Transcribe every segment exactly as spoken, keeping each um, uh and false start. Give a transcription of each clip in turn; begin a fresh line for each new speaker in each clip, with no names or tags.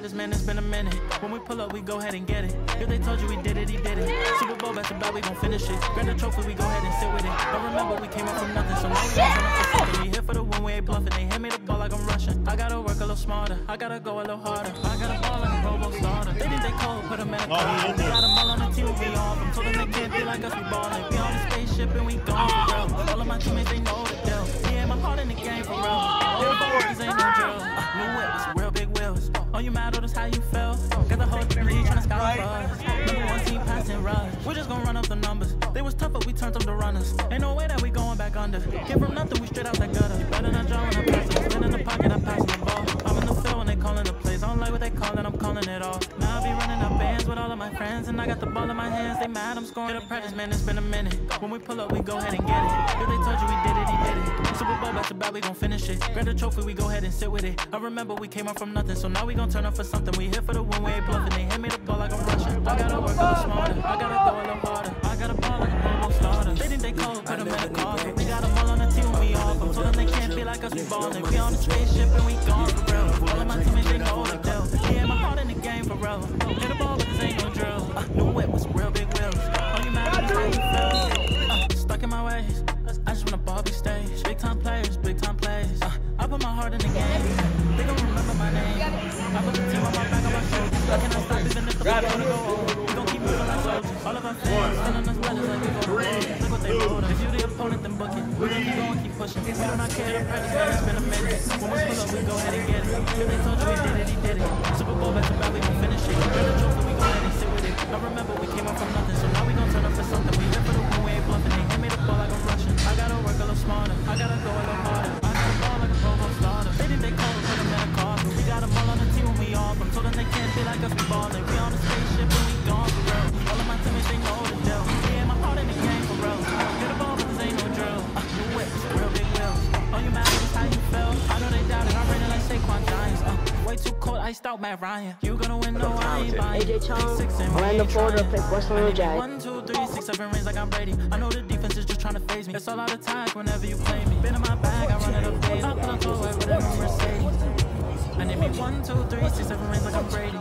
Predators, man, it's been a minute. When we pull up, we go ahead and get it. If they told you we did it, he did it. Super Bowl, back to back, we gon' finish it. Grab the trophy, we go ahead and sit with it. I remember we came up from nothing, so now we gon' turn up for something. We hit for the win, we ain't bluffing. They hit me the ball like I'm rushing. I gotta work a little smarter. I gotta go a little harder. I gotta ball like a robo starter. They think they cold, put them in a car. We got them all on the team, we off. I'm told them they can't be like us, we ballin'. We on the spaceship and we gone for real. All of my teammates, they know the deal. Yeah, my heart in the game for real. They're the boys, ain't no drill. Uh, new whip, it's real big wheels. Oh, you mad, or that's how you feel? Got the whole league tryna scout us. Number one team passing rush. We just gon' run up the numbers. They was tough, but we turned them to runners. Ain't no way that we going back under. Came from nothing, we straight out that gutter. You better not draw when I pass it. Spin in the pocket, I pass the ball. I'm in the field when they callin' the plays. I don't like what they callin', I'm calling it off. Now I be running up bands with all of my friends, and I got the ball in my hands. They mad, I'm scoring. Get a practice, man, it's been a minute. When we pull up, we go ahead and get it. If they told you we did it, he did it. Super Bowl, back to back, we gon' finish it. Grab the trophy, we go ahead and sit with it. I remember we came up from nothing, so now we gon' turn up for something. We hit for the win, we ain't bluffing. They hit me the ball like I'm rushing. I gotta work a little smarter. I gotta go a little harder. I gotta ball like a robo starter. They think they cold, put them in a car. We got them all on the team when we off. I'm told them they can't be like us, we ballin'. We on the spaceship and we gone for real. All of my teammates, they know the deal. Yeah, my heart in the game for real. Hit the ball, but this ain't no drill. Uh, new whip with some real big wheels. Oh, you mad at how you feel? Uh, stuck in my ways. I just wanna ball big stage. Big time players, big time plays. Uh, I put my heart in the game. They gon' remember my name. I put the team on my back, on my shoulders. I cannot stop even if the ball wanna go over. We gon' keep moving like soldiers. All of our fans sending us letters like we go to war. Look what they wrote us. If you the opponent, then book it. We gon' keep going, keep pushing. We do not care to practice, man, it's been a minute. When we pull up, we go ahead and get it. If they told you we did it, he did it. Super Bowl, back to back, we gon' finish it. Grab the trophy, we go ahead and sit with it. I remember we came up from nothing, so now we gon' turn up for something. We hit for the win, we ain't bluffing. They hit me the ball like I'm rushing. I gotta work a little smarter. I gotta go a little harder. I gotta ball like a robo starter. They think they cold, put them in a car. We got them all on the team when we off. I'm told them they can't be like us, we ballin'. We on the spaceship and we gone for real. All of my teammates, they know the deal. Yeah, my heart in the game for real. Get the ball, but this ain't no drill. Uh, new whips, real big wheels. Oh, you mad, that's how you feel? I know they doubt it, I'm ready like Saquon Giants. Uh, way too cold, iced out, Matt Ryan. You gonna win, no, I ain't buying.
A J Chung, Orlando, Florida, play Barcelona Jags.
One, two, three, six, seven rings like I'm Brady. I know the defense is just trying to phase me. It's all out of time whenever you play me. Been in my bag, I run it up daily. I put on tour with a new Mercedes. I need me one, two, three, six, seven rings like I'm Brady.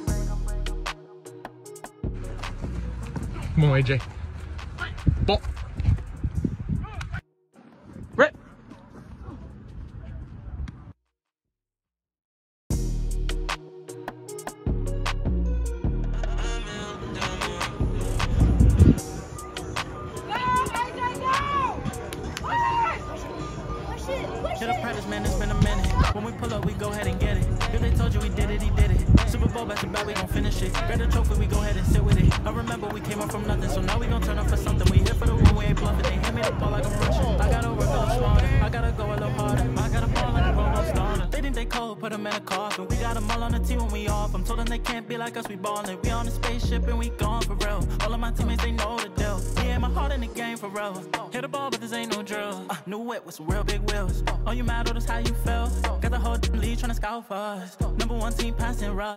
Come on, A J. Ball. Rip.
Get a practice, man, it's been a minute. When we pull up, we go ahead and get it. If they told you we did it, he did it. Super Bowl, back to back, we gon' finish it. Grab the trophy, we go ahead and sit with it. I remember we came up from nothing, so now we gon' turn up for something. We hit for the win, we ain't bluffing. They hit me the ball like I'm rushing. I gotta work a little smarter. I gotta go a little harder. I gotta ball like a robo starter. They think they cold, put them in a coffin. We got them all on the team when we off. I'm told them they can't be like us, we ballin'. We on the spaceship and we gone for real. All of my teammates, they know the deal. Yeah, my heart in the game for real. Hit the ball, but this ain't no drill. Uh, new whip with some real big wheels. Oh, you mad, or that's how you feel? Got the whole league tryna scout for us. Number one team passing rush.